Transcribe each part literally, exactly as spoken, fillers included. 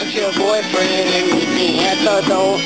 with your boyfriend and meet at the door.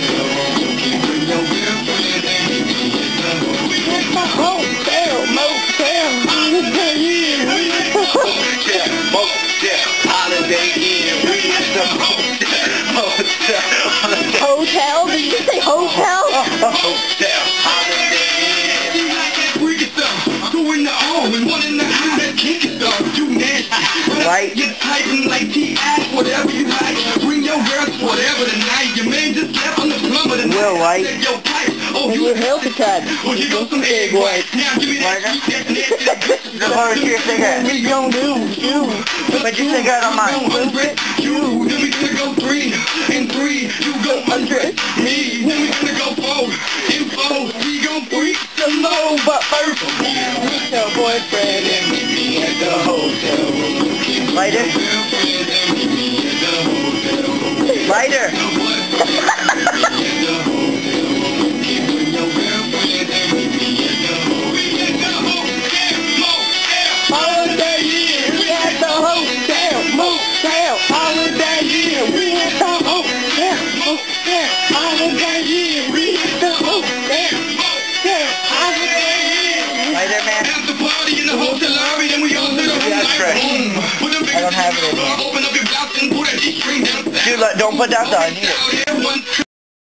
At the hotel, motel, holiday inn. Hotel, motel, holiday inn. We at the hotel, motel, holiday. Hotel? Did you say hotel? Hotel, holiday inn. We get some, two in the O and one in the I. That kick it up, you nasty. Right. You're typing like T I, whatever you like. Bring your girl to whatever tonight. Your man just left on the plumber tonight. Well, right. Your pipe. Oh, And you your healthy cut. Oh, you got some egg whites. Now give me that. The whole your cigarette. What you gonna do? You. Put your cigarette on mine. You. Then we gonna go three and three. You go hundred. Me. Then we gonna go four and four. We gon' freak some more. But first, with your boyfriend and meet me at the hotel. lighter. Lighter. Holiday Inn. We at the hotel, motel, holiday inn. We at the hotel, motel, holiday inn. We at the hotel, motel, holiday inn. Lighter, man. After party in the hotel lobby, then we all sit up Yeah, that's fresh. I don't have it anymore. Open up your blouse and put a G-string down. Dude, like, don't put that down. I need it.